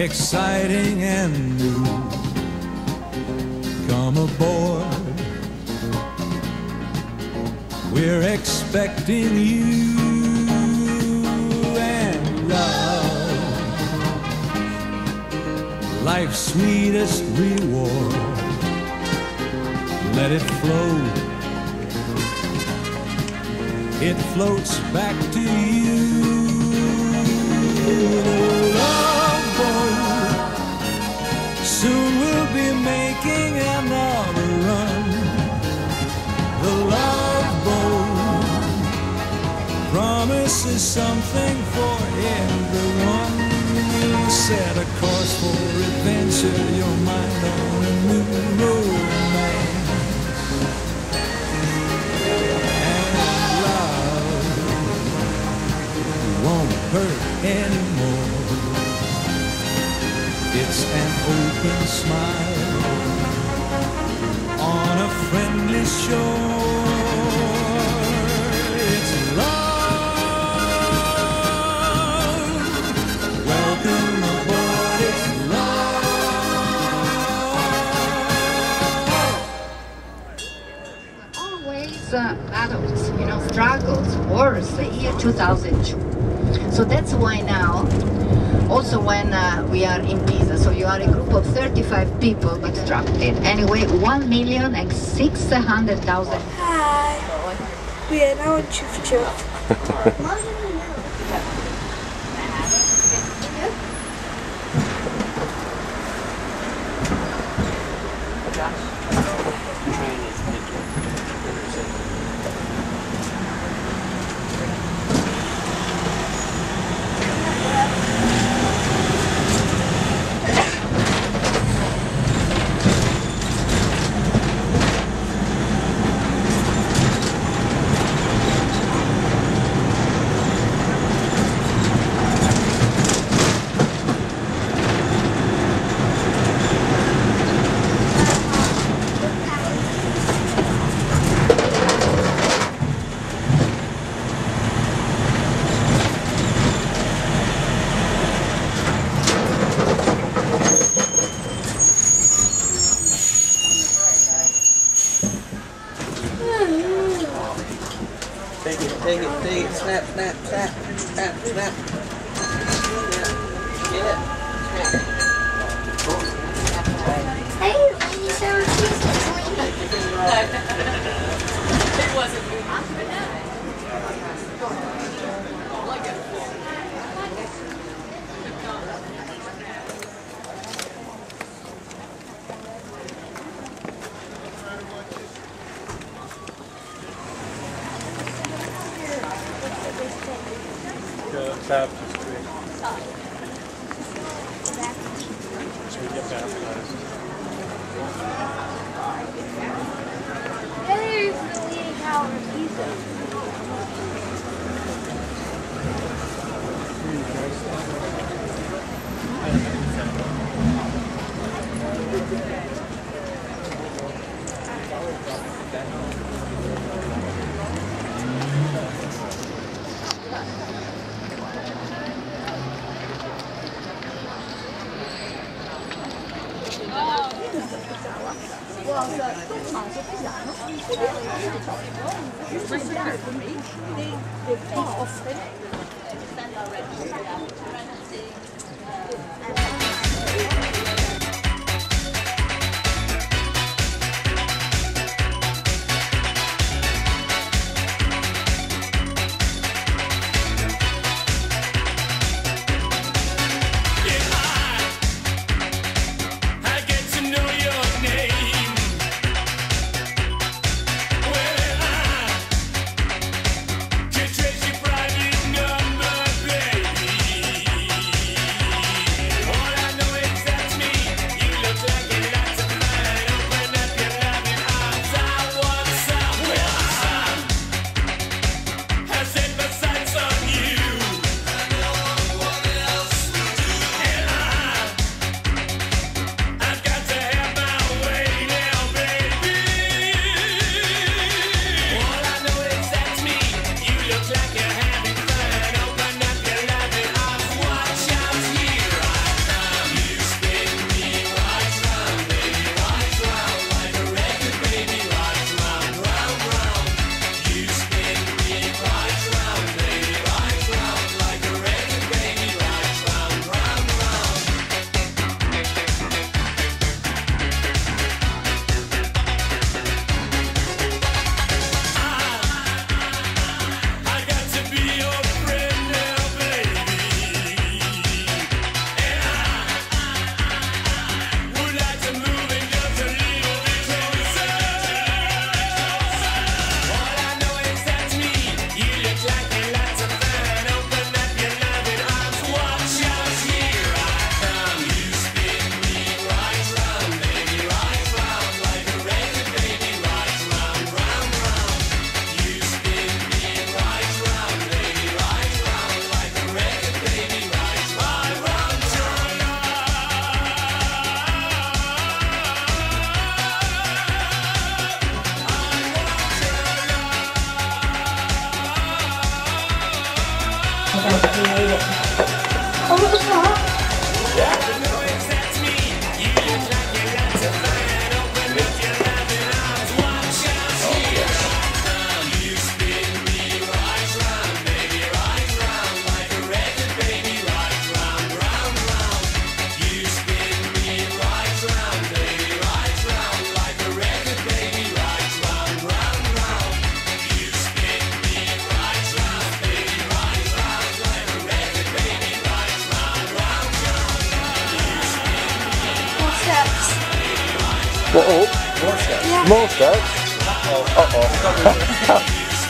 exciting and new. Come aboard, we're expecting you and love, life's sweetest reward. Let it flow, it floats back to you. The love boat, soon we'll be making another run. The love boat promises something for everyone. Set a course for adventure, your mind on a new romance. And love won't hurt anymore. It's an open smile on a friendly shore. It's love. Welcome aboard. It's love. Always battles, struggles, wars, the year 2002. So that's why now, also when we are in Pisa, so you are a group of 35 people constructed. Anyway, 1,600,000. Hi, we are now in Chuff. Take it, snap, snap, snap, snap, snap. Get it. Hey, you sound It wasn't me. Baptist tree. So we get baptized. There's the Leaning Tower of Pisa. Trace your private number, baby. Uh-oh. More steps. Yeah. More steps. Uh-oh.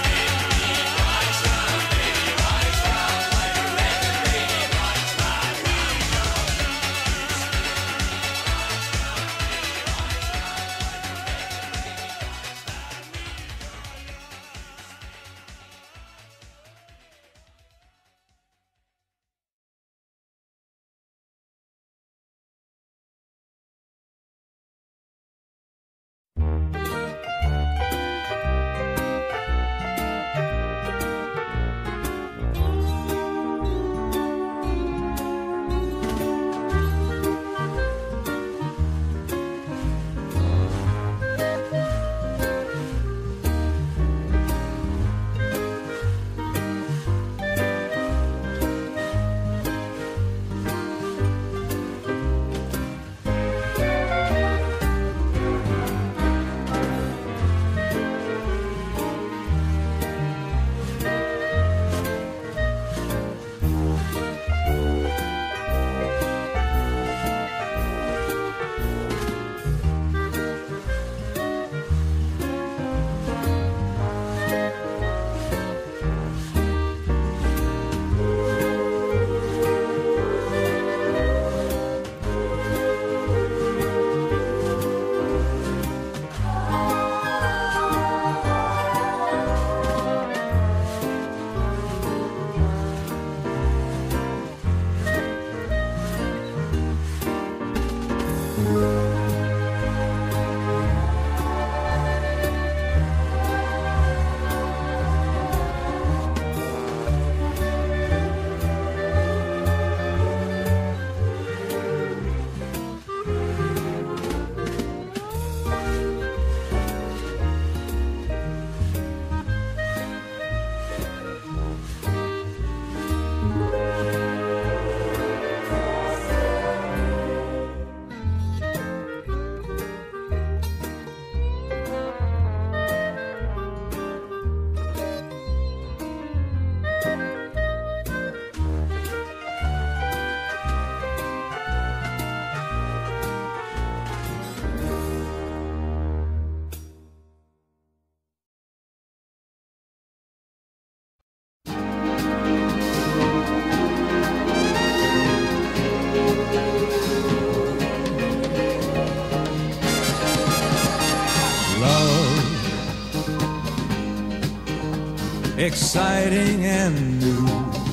Exciting and new.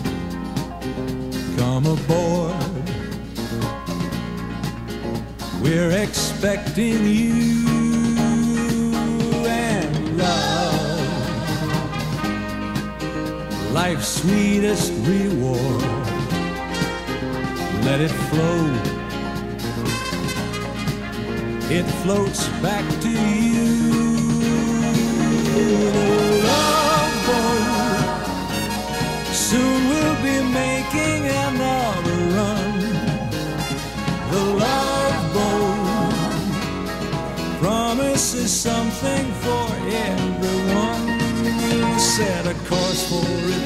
Come aboard, we're expecting you and love, life's sweetest reward. Let it flow, it floats back to you. Soon we'll be making another run. The love boat promises something for everyone. We set a course for it